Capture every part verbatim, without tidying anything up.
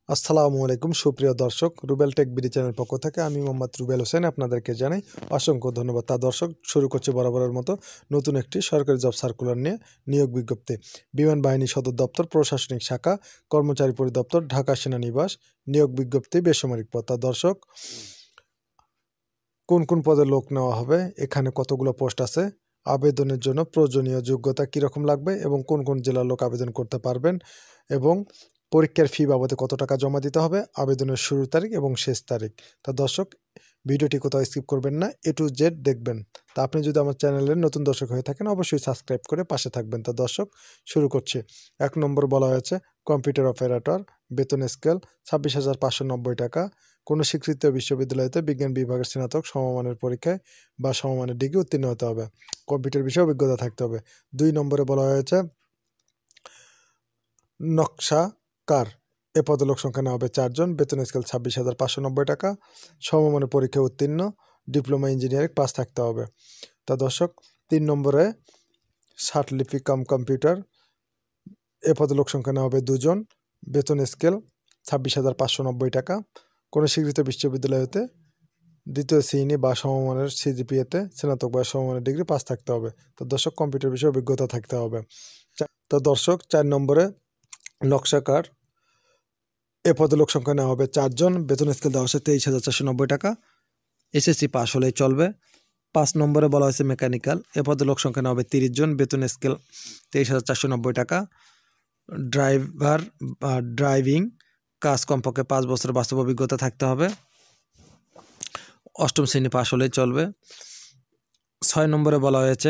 আসসালামু আলাইকুম সুপ্রিয় দর্শক, রুবেল টেক বিডি চ্যানেল পক্ষ থেকে আমি মোহাম্মদ রুবেল হোসেন আপনাদেরকে জানাই অসংখ্য ধন্যবাদ। তা দর্শক, শুরু করছে বরাবরের মতো নতুন একটি সরকারি জব সার্কুলার নিয়ে নিয়োগ বিজ্ঞপ্তি। বিমান বাহিনী সদর দপ্তর প্রশাসনিক শাখা কর্মচারী পরিদপ্তর ঢাকা সেনানিবাস নিয়োগ বিজ্ঞপ্তি বেসামরিক পদ। তা দর্শক, কোন কোন পদে লোক নেওয়া হবে, এখানে কতগুলো পোস্ট আছে, আবেদনের জন্য প্রয়োজনীয় যোগ্যতা কীরকম লাগবে এবং কোন কোন জেলার লোক আবেদন করতে পারবেন এবং পরীক্ষার ফি বাবদে কত টাকা জমা দিতে হবে, আবেদনের শুরুর তারিখ এবং শেষ তারিখ। তা দর্শক, ভিডিওটি কোথাও স্কিপ করবেন না, এ টু জেড দেখবেন। তা আপনি যদি আমার চ্যানেলের নতুন দর্শক হয়ে থাকেন অবশ্যই সাবস্ক্রাইব করে পাশে থাকবেন। তা দর্শক, শুরু করছি। এক নম্বর বলা হয়েছে কম্পিউটার অপারেটর, বেতন স্কেল ছাব্বিশ হাজার পাঁচশো নব্বই টাকা। কোনো স্বীকৃত বিশ্ববিদ্যালয়তে বিজ্ঞান বিভাগের স্নাতক সমমানের পরীক্ষায় বা সমমানের ডিগ্রি উত্তীর্ণ হতে হবে, কম্পিউটার বিষয়ে অভিজ্ঞতা থাকতে হবে। দুই নম্বরে বলা হয়েছে নকশাকার, এ পদে লোক সংখ্যা নেওয়া হবে চারজন, বেতন স্কেল ছাব্বিশ হাজার পাঁচশো নব্বই টাকা, সমমানের পরীক্ষায় উত্তীর্ণ, ডিপ্লোমা ইঞ্জিনিয়ারিং পাস থাকতে হবে। তা দর্শক, তিন নম্বরে ষাটলিপি কাম কম্পিউটার, এ পদে লোক সংখ্যা নেওয়া হবে দুজন, বেতন স্কেল ছাব্বিশ হাজার পাঁচশো নব্বই টাকা। কোনো স্বীকৃত বিশ্ববিদ্যালয় হতে দ্বিতীয় শ্রেণী বা সমমানের সিজিপিএতে স্নাতক বা সমমানের ডিগ্রি পাস থাকতে হবে। তো দর্শক, কম্পিউটার বিষয়ে অভিজ্ঞতা থাকতে হবে। তো দর্শক, চার নম্বরে নকশাকার, এ পদে লোক সংখ্যা নেওয়া হবে চারজন, বেতন স্কেল দেওয়া হচ্ছে তেইশ হাজার চারশো নব্বই টাকা, এসএসসি পাস হলেই চলবে। পাঁচ নম্বরে বলা হয়েছে মেকানিক্যাল, এ পদে লোক সংখ্যা নেওয়া হবে তিরিশ জন, বেতন স্কেল তেইশ হাজার চারশো নব্বই টাকা। ড্রাইভার বা ড্রাইভিং কাজ কমপক্ষে পাঁচ বছরের বাস্তব অভিজ্ঞতা থাকতে হবে, অষ্টম শ্রেণী পাস হলেই চলবে। ছয় নম্বরে বলা হয়েছে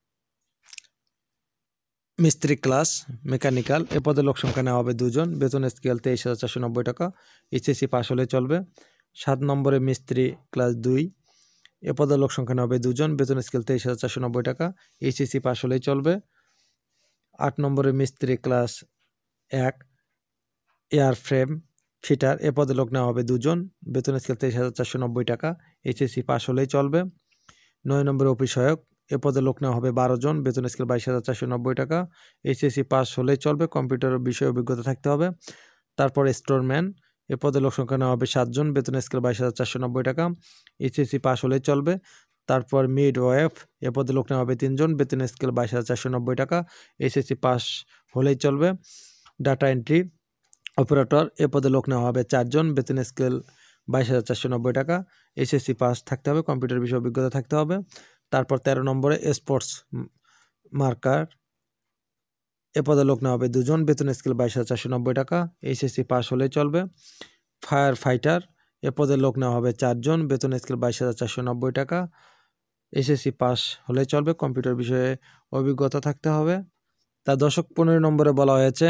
মিস্ত্রি ক্লাস মেকানিক্যাল, এ পদে লোক সংখ্যা নেওয়া হবে দুজন, বেতন স্কেল তেইশ হাজার চারশো নব্বই টাকা, এইচএসসি পাস হলেই চলবে। সাত নম্বরে মিস্ত্রি ক্লাস দুই, এ পদে লোক সংখ্যা নেওয়া হবে দুজন, বেতন স্কেল তেইশ হাজার চারশো নব্বই টাকা, এইচএসসি পাস হলেই চলবে। আট নম্বরে মিস্ত্রি ক্লাস এক এয়ার ফ্রেম ফিটার, এ পদে লোক নেওয়া হবে দুজন, বেতন স্কেল তেইশ হাজার চারশো নব্বই টাকা, এইচএসসি পাস হলেই চলবে। নয় নম্বরে অফিসহায়ক, এ পদে লোক নেওয়া হবে বারো জন, বেতন স্কেল বাইশ হাজার চারশো নব্বই টাকা, এইচএসসি পাস হলেই চলবে, কম্পিউটার বিষয়ে অভিজ্ঞতা থাকতে হবে। তারপর স্টোরম্যান, এ পদে লোক সংখ্যা নেওয়া হবে সাতজন, বেতন স্কেল বাইশ হাজার চারশো নব্বই টাকা, এইচএসসি পাস হলেই চলবে। তারপর মিড ওয়াইফ, এ পদে লোক নেওয়া হবে তিনজন, বেতন স্কেল বাইশ হাজার চারশো নব্বই টাকা, এইচএসসি পাস হলেই চলবে। ডাটা এন্ট্রি অপারেটর, এ পদে লোক নেওয়া হবে চারজন, বেতন স্কেল বাইশ হাজার চারশো নব্বই টাকা, এইচএসসি পাস থাকতে হবে, কম্পিউটার বিষয়ে অভিজ্ঞতা থাকতে হবে। তারপর তেরো নম্বরে স্পোর্টস মার্কার, এ পদে লোক নেওয়া হবে দুজন, বেতন স্কেল বাইশ হাজার চারশো নব্বই টাকা, এইচএসসি পাস হলেই চলবে। ফায়ার ফাইটার, এ পদে লোক নেওয়া হবে চারজন, বেতন স্কেল বাইশ হাজার চারশো নব্বই টাকা, এইচএসসি পাস হলেই চলবে, কম্পিউটার বিষয়ে অভিজ্ঞতা থাকতে হবে। তা দশক পনেরো নম্বরে বলা হয়েছে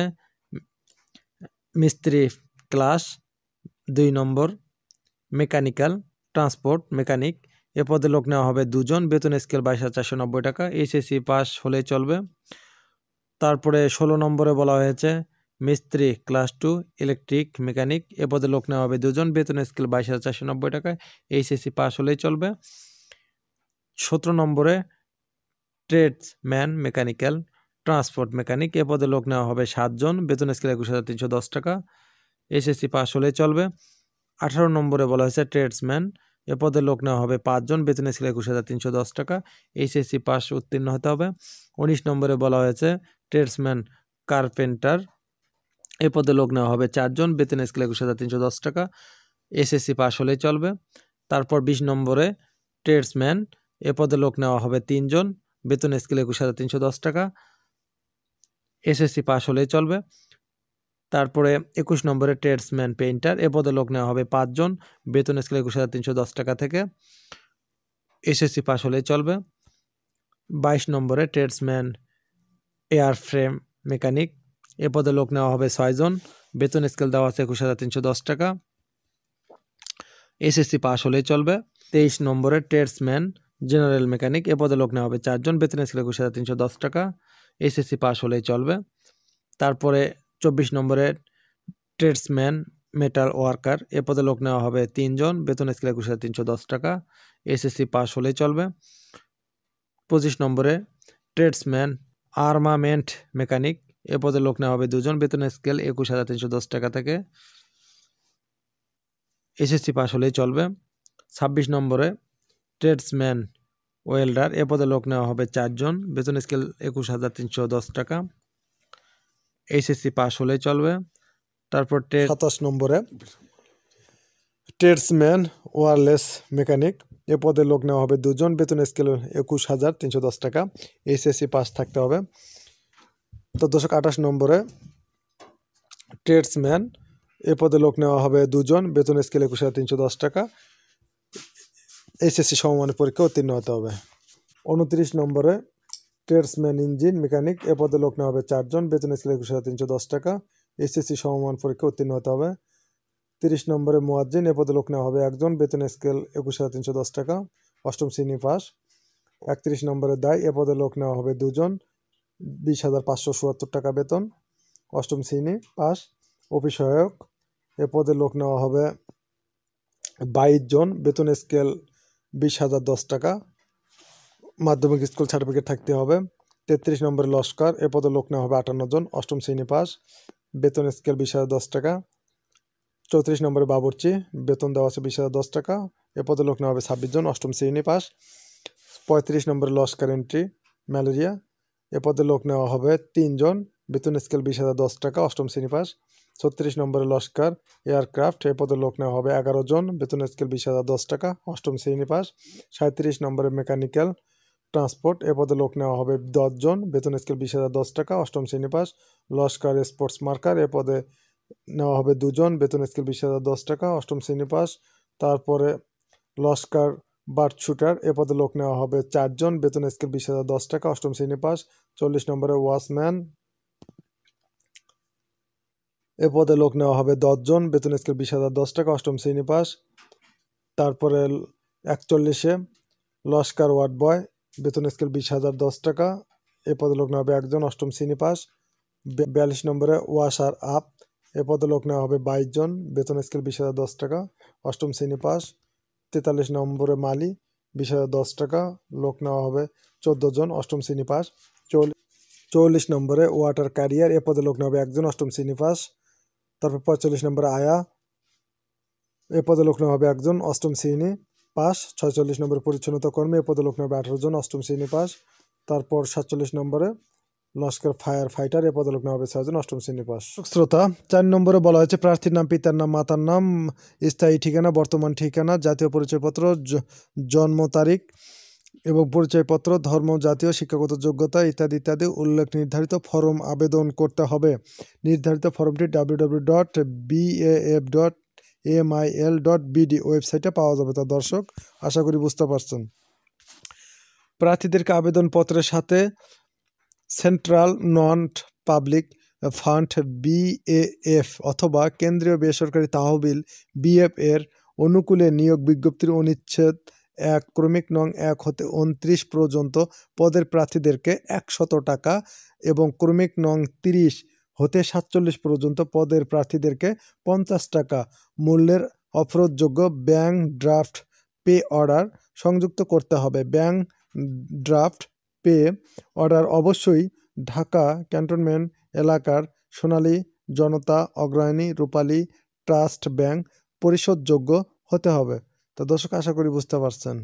মিস্ত্রি ক্লাস দুই নম্বর মেকানিক্যাল ট্রান্সপোর্ট মেকানিক, এ পদে লোক নেওয়া হবে দুজন, বেতন স্কেল বাইশ হাজার চারশো নব্বই টাকা, এইচএসসি পাস হলেই চলবে। তারপরে ষোলো নম্বরে বলা হয়েছে মিস্ত্রি ক্লাস টু ইলেকট্রিক মেকানিক, এ পদে লোক নেওয়া হবে দুজন, বেতন স্কেল বাইশ হাজার চারশো নব্বই টাকায়, এইচএসসি পাস হলেই চলবে। সতেরো নম্বরে ট্রেডসম্যান মেকানিক্যাল ট্রান্সপোর্ট মেকানিক, এ পদে লোক নেওয়া হবে সাতজন, বেতন স্কেল একুশ হাজার তিনশো দশ টাকা, এইচএসসি পাস হলেই চলবে। আঠারো নম্বরে বলা হয়েছে ট্রেডসম্যান, এ পদে লোক নেওয়া হবে পাঁচজন, বেতন স্কেল একুশ হাজার তিনশো দশ টাকা, এইচএসসি পাস উত্তীর্ণ হতে হবে। উনিশ নম্বরে বলা হয়েছে ট্রেডসম্যান কার্পেন্টার, এ পদে লোক নেওয়া হবে চারজন, বেতন স্কেল একুশ হাজার তিনশো দশ টাকা, এসএসসি পাস হলেই চলবে। তারপর বিশ নম্বরে ট্রেডসম্যান, এ পদে লোক নেওয়া হবে তিনজন, বেতন স্কেল একুশ হাজার তিনশো দশ টাকা, এসএসসি পাস হলেই চলবে। তারপরে একুশ নম্বরে ট্রেডসম্যান পেইন্টার, এ পদে লোক নেওয়া হবে পাঁচজন, বেতন স্কেল একুশ হাজার তিনশো দশ টাকা থেকে, এসএসসি পাস হলেই চলবে। বাইশ নম্বরে ট্রেডসম্যান এয়ার ফ্রেম মেকানিক, এ পদে লোক নেওয়া হবে ছয়জন, বেতন স্কেল দেওয়া আছে একুশ হাজার তিনশো দশ টাকা, এসএসসি পাস হলেই চলবে। তেইশ নম্বরে ট্রেডসম্যান জেনারেল মেকানিক, এ পদে লোক নেওয়া হবে চারজন, বেতন স্কেল একুশ হাজার তিনশো দশ টাকা, এসএসসি পাস হলেই চলবে। তারপরে চব্বিশ নম্বরে ট্রেডসম্যান মেটাল ওয়ার্কার, এ পদে লোক নেওয়া হবে তিনজন, বেতন স্কেল একুশ হাজার তিনশো দশ টাকা, এসএসসি পাস হলেই চলবে। পঁচিশ নম্বরে ট্রেডসম্যান আর্মামেন্ট মেকানিক, এ পদে লোক নেওয়া হবে দুজন, বেতন স্কেল একুশ হাজার তিনশো দশ টাকা থেকে, এসএসসি পাস হলেই চলবে। ছাব্বিশ নম্বরে ট্রেডসম্যান ওয়েল্ডার এ পদে লোক নেওয়া হবে চারজন, বেতন স্কেল একুশ হাজার তিনশো দশ টাকা, এইচএসসি পাস হলেই চলবে। তারপর ট্রেড সাতাশ নম্বরে ট্রেডসম্যান ওয়ারলেস মেকানিক এ পদে লোক নেওয়া হবে দুজন, বেতন স্কেল একুশ হাজার তিনশো দশ টাকা, এইচএসসি পাস থাকতে হবে। তো দশক আঠাশ নম্বরে ট্রেডসম্যান এ পদে লোক নেওয়া হবে দুজন, বেতন স্কেল একুশ হাজার তিনশো দশ টাকা, এইচএসসি সমমানের পরীক্ষা উত্তীর্ণ হতে হবে। উনত্রিশ নম্বরে ট্রেডসম্যান ইঞ্জিন মেকানিক এ পদে লোক নেওয়া হবে চারজন, বেতন স্কেল একুশ হাজার তিনশো দশ টাকা, এইচএসসি সমমান পরীক্ষা উত্তীর্ণ হতে হবে। তিরিশ নম্বরে মুয়াজ্জিন এ পদে লোক নেওয়া হবে একজন, বেতন স্কেল একুশ হাজার তিনশো দশ টাকা, অষ্টম শ্রেণী পাস। একত্রিশ নম্বরে দায় এ পদে লোক নেওয়া হবে দুজন, বিশ হাজার পাঁচশো চুয়াত্তর টাকা বেতন, অষ্টম শ্রেণী পাস। অফিস সহায়ক এ পদে লোক নেওয়া হবে বাইশ জন, বেতন স্কেল বিশ হাজার দশ টাকা, মাধ্যমিক স্কুল সার্টিফিকেট থাকতে হবে। তেত্রিশ নম্বরে লস্কর এ পদে লোক নেওয়া হবে আটান্ন জন, অষ্টম শ্রেণী পাস, বেতন স্কেল বিশ হাজার দশ টাকা। চৌত্রিশ নম্বরে বাবুর্চি বেতন দেওয়া আছে বিশ হাজার দশ টাকা, এ পদে লোক নেওয়া হবে ছাব্বিশ জন, অষ্টম শ্রেণী পাস। পঁয়ত্রিশ নম্বরে লস্কর এন্ট্রি ম্যালেরিয়া এ পদে লোক নেওয়া হবে তিনজন, বেতন স্কেল বিশ হাজার দশ টাকা, অষ্টম শ্রেণী পাস। ছত্রিশ নম্বরে লস্কর এয়ারক্রাফট এ পদে লোক নেওয়া হবে এগারো জন, বেতন স্কেল বিশ হাজার দশ টাকা, অষ্টম শ্রেণী পাস। সাঁত্রিশ নম্বরে মেকানিক্যাল ট্রান্সপোর্ট এ পদে লোক নেওয়া হবে দশ জন, বেতন স্কেল বিশ হাজার দশ টাকা, অষ্টম শ্রেণী পাস। লস্কর স্পোর্টস মার্কার এ পদে নেওয়া হবে দুজন, বেতন স্কেল বিশ হাজার দশ টাকা, অষ্টম শ্রেণী পাস। তারপরে লস্কর বার্ড শুটার এ পদে লোক নেওয়া হবে চারজন, বেতন স্কেল বিশ হাজার দশ টাকা, অষ্টম শ্রেণী পাস। চল্লিশ নম্বরে ওয়াচম্যান এ পদে লোক নেওয়া হবে দশজন, বেতন স্কেল বিশ হাজার দশ টাকা, অষ্টম শ্রেণী পাস। তারপরে একচল্লিশে লস্কর ওয়ার্ড বয় বেতন স্কেল বিশ হাজার দশ টাকা, এ পদে লোক নেওয়া হবে একজন, অষ্টম শ্রেণী পাস। বিয়াল্লিশ নম্বরে ওয়াশার আপ এ পদে লোক নেওয়া হবে বাইশ জন, বেতন স্কেল বিশ হাজার দশ টাকা, অষ্টম শ্রেণী পাস। তেতাল্লিশ নম্বরে মালি বিশ হাজার দশ টাকা, লোক নেওয়া হবে চোদ্দো জন, অষ্টম শ্রেণী পাস। চৌল্লিশ নম্বরে ওয়াটার ক্যারিয়ার এ পদে লোক নেওয়া হবে একজন, অষ্টম শ্রেণী পাস। তারপর পঁয়তাল্লিশ নম্বরে আয়া এ পদে লোক নেওয়া হবে একজন, অষ্টম শ্রেণী পাস। ছয়চল্লিশ নম্বরে পরিচ্ছন্নতা কর্মী এ পদে লোক নেওয়া হবে আঠারো জন, অষ্টম শ্রেণী পাস। তারপর সাতচল্লিশ নম্বরে লস্কর ফায়ার ফাইটার এ পদে লোক নেওয়া হবে ছয়জন, অষ্টম শ্রেণী পাস। শ্রোতা, চার নম্বরে বলা হয়েছে প্রার্থীর নাম, পিতার নাম, মাতার নাম, স্থায়ী ঠিকানা, বর্তমান ঠিকানা, জাতীয় পরিচয়পত্র, জন্ম তারিখ এবং পরিচয়পত্র, ধর্ম, জাতীয় শিক্ষাগত যোগ্যতা ইত্যাদি ইত্যাদি উল্লেখ নির্ধারিত ফরম আবেদন করতে হবে। নির্ধারিত ফর্মটি W W W dot B A F dot M I L dot B D ওয়েবসাইটে পাওয়া যাবে। তা দর্শক, আশা করি বুঝতে পারছেন। প্রার্থীদেরকে আবেদনপত্রের সাথে central non public fund BAF অথবা কেন্দ্রীয় বেসরকারি তহবিল বিএফ এর অনুকূলে নিয়োগ বিজ্ঞপ্তির অনুচ্ছেদ এক ক্রমিক নং এক হতে উনত্রিশ পর্যন্ত পদের প্রার্থীদেরকে একশত টাকা এবং ক্রমিক নং তিরিশ হতে সাতচল্লিশ পর্যন্ত পদের প্রার্থীদেরকে পঞ্চাশ টাকা মূল্যের অফরোধযোগ্য ব্যাংক ড্রাফট পে অর্ডার সংযুক্ত করতে হবে। ব্যাংক ড্রাফট পে অর্ডার অবশ্যই ঢাকা ক্যান্টনমেন্ট এলাকার সোনালী জনতা অগ্রণী রূপালী ট্রাস্ট ব্যাংক পরিশোধযোগ্য হতে হবে। তো দর্শক, আশা করি বুঝতে পারছেন।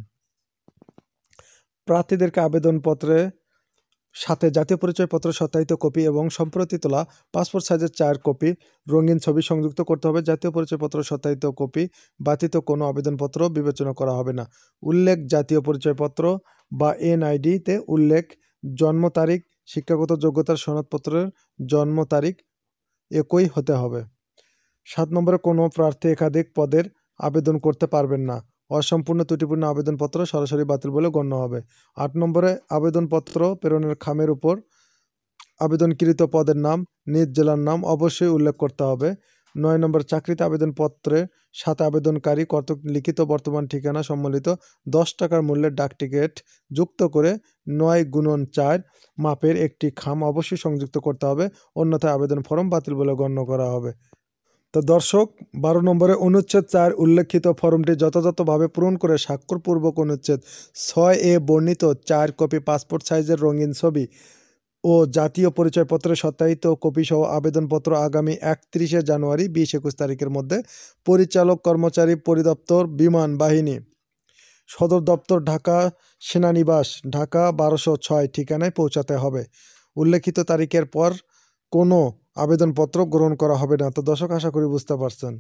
প্রার্থীদেরকে আবেদনপত্রে সাথে জাতীয় পরিচয়পত্র সত্যায়িত কপি এবং সম্প্রতি তোলা পাসপোর্ট সাইজের চার কপি রঙিন ছবি সংযুক্ত করতে হবে। জাতীয় পরিচয়পত্র সত্যায়িত কপি ব্যতীত কোনো আবেদনপত্র বিবেচনা করা হবে না। উল্লেখ জাতীয় পরিচয়পত্র বা এনআইডিতে উল্লেখ জন্ম তারিখ, শিক্ষাগত যোগ্যতার সনদপত্রের জন্ম তারিখ একই হতে হবে। সাত নম্বরে কোনো প্রার্থী একাধিক পদের আবেদন করতে পারবেন না। অসম্পূর্ণ ত্রুটিপূর্ণ আবেদনপত্র সরাসরি বাতিল বলে গণ্য হবে। আট নম্বরে আবেদনপত্র প্রেরণের খামের উপর আবেদনকৃত পদের নাম, নিজ জেলার নাম অবশ্যই উল্লেখ করতে হবে। নয় নম্বর চাকরিতে আবেদনপত্রে সাথে আবেদনকারী কর্তৃক লিখিত বর্তমান ঠিকানা সম্বলিত দশ টাকার মূল্যের ডাক টিকিট যুক্ত করে নয় গুণন চার মাপের একটি খাম অবশ্যই সংযুক্ত করতে হবে, অন্যথায় আবেদন ফর্ম বাতিল বলে গণ্য করা হবে। তো দর্শক, বারো নম্বরে অনুচ্ছেদ চার উল্লেখিত ফর্মটি যথাযথভাবে পূরণ করে স্বাক্ষরপূর্বক অনুচ্ছেদ ছয় এ বর্ণিত চার কপি পাসপোর্ট সাইজের রঙিন ছবি ও জাতীয় পরিচয়পত্রের সত্যায়িত কপিসহ আবেদনপত্র আগামী একত্রিশে জানুয়ারি বিশ একুশ তারিখের মধ্যে পরিচালক কর্মচারী পরিদপ্তর বিমান বাহিনী সদর দপ্তর ঢাকা সেনানিবাস ঢাকা বারোশো ছয় ঠিকানায় পৌঁছাতে হবে। উল্লেখিত তারিখের পর কোনো আবেদনপত্র গ্রহণ করা হবে না। তো দর্শক, আশা করি বুঝতে পারছেন।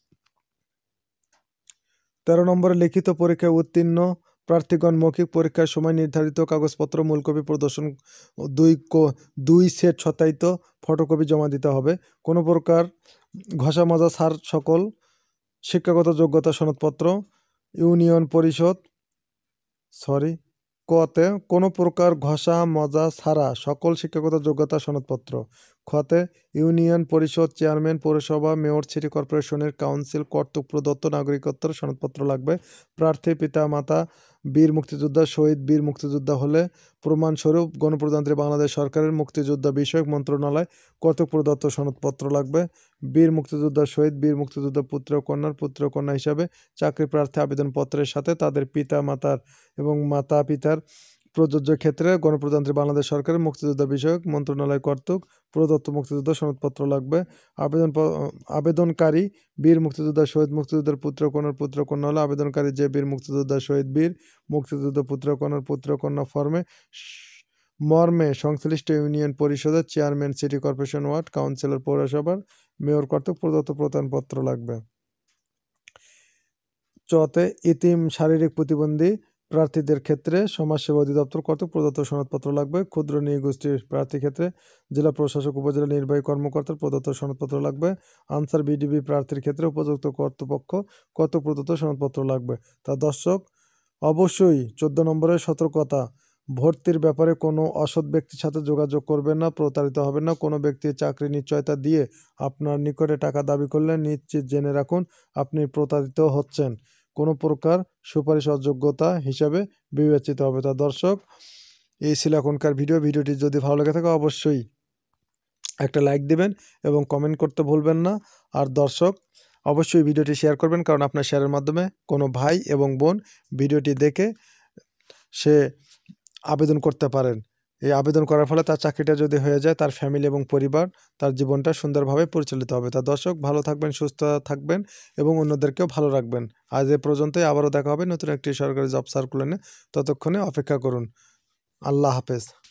তেরো নম্বরে লিখিত পরীক্ষায় উত্তীর্ণ প্রার্থীগণ মৌখিক পরীক্ষার সময় নির্ধারিত কাগজপত্র মূল কপি প্রদর্শন দুই দুই সেট সত্যায়িত ফটোকপি জমা দিতে হবে। কোনো প্রকার ঘষা মাজা ছাড় সকল শিক্ষাগত যোগ্যতা সনদপত্র ইউনিয়ন পরিষদ সরি কতে কোনো প্রকার ঘষা মজা ছাড়া সকল শিক্ষাগত যোগ্যতা সনদপত্র, খতে ইউনিয়ন পরিষদ চেয়ারম্যান পৌরসভা মেয়র সিটি কর্পোরেশনের কাউন্সিল কর্তৃক প্রদত্ত নাগরিকত্বের সনদপত্র লাগবে। প্রার্থীর পিতা মাতা বীর মুক্তিযোদ্ধা শহীদ বীর মুক্তিযোদ্ধা হলে প্রমাণস্বরূপ গণপ্রজাতন্ত্রী বাংলাদেশ সরকারের মুক্তিযোদ্ধা বিষয়ক মন্ত্রণালয় কর্তৃক প্রদত্ত সনদপত্র লাগবে। বীর মুক্তিযোদ্ধা শহীদ বীর মুক্তিযোদ্ধা পুত্র কন্যার পুত্র কন্যা হিসাবে চাকরি প্রার্থী আবেদনপত্রের সাথে তাদের পিতা মাতার এবং মাতা পিতার প্রযোজ্য ক্ষেত্রে গণপ্রজাতন্ত্রী বাংলাদেশ সরকারের মুক্তিযোদ্ধা বিষয়ক মন্ত্রণালয় কর্তৃক প্রদত্ত মুক্তিযোদ্ধা সনদপত্র লাগবে। আবেদন আবেদনকারী বীর মুক্তিযোদ্ধা শহীদ মুক্তিযোদ্ধার পুত্র কন্যার পুত্র কন্যা হলে আবেদনকারী যে বীর মুক্তিযোদ্ধা শহীদ বীর মুক্তিযোদ্ধা পুত্র কন্যার পুত্র কন্যা ফর্মে মর্মে সংশ্লিষ্ট ইউনিয়ন পরিষদের chairman city corporation ward councillor পৌরসভার মেয়র কর্তৃক প্রদত্ত প্রত্যয়নপত্র লাগবে। চতে ইতিম শারীরিক প্রতিবন্ধী প্রার্থীদের ক্ষেত্রে সমাজসেবা অধিদপ্তর কর্তৃক প্রদত্ত সনদপত্র লাগবে। ক্ষুদ্র নৃগোষ্ঠীর প্রার্থীর ক্ষেত্রে জেলা প্রশাসক উপজেলা নির্বাহী কর্মকর্তার প্রদত্ত সনদপত্র লাগবে। আনসার বিডিবি প্রার্থীর ক্ষেত্রে উপযুক্ত কর্তৃপক্ষ কর্তৃক প্রদত্ত সনদপত্র লাগবে। তা দর্শক, অবশ্যই চোদ্দ নম্বরের সতর্কতা, ভর্তির ব্যাপারে কোনো অসৎ ব্যক্তির সাথে যোগাযোগ করবেন না, প্রতারিত হবেন না। কোনো ব্যক্তি চাকরি নিশ্চয়তা দিয়ে আপনার নিকটে টাকা দাবি করলে নিশ্চিত জেনে রাখুন আপনি প্রতারিত হচ্ছেন, কোনো প্রকার সুপারিশ অযোগ্যতা হিসাবে বিবেচিত হবে। তা দর্শক, এই ছিল এখনকার ভিডিও। ভিডিওটি যদি ভালো লেগে থাকে অবশ্যই একটা লাইক দিবেন এবং কমেন্ট করতে ভুলবেন না। আর দর্শক, অবশ্যই ভিডিওটি শেয়ার করবেন, কারণ আপনার শেয়ারের মাধ্যমে কোনো ভাই এবং বোন ভিডিওটি দেখে সে আবেদন করতে পারেন। এই আবেদন করার ফলে তার চাকরিটা যদি হয়ে যায়, তার ফ্যামিলি এবং পরিবার, তার জীবনটা সুন্দরভাবে পরিচালিত হবে। তা দর্শক, ভালো থাকবেন, সুস্থ থাকবেন এবং অন্যদেরকেও ভালো রাখবেন। আজ এ পর্যন্তই, আবারও দেখা হবে নতুন একটি সরকারি জব সার্কুলার নিয়ে। ততক্ষণে অপেক্ষা করুন। আল্লাহ হাফেজ।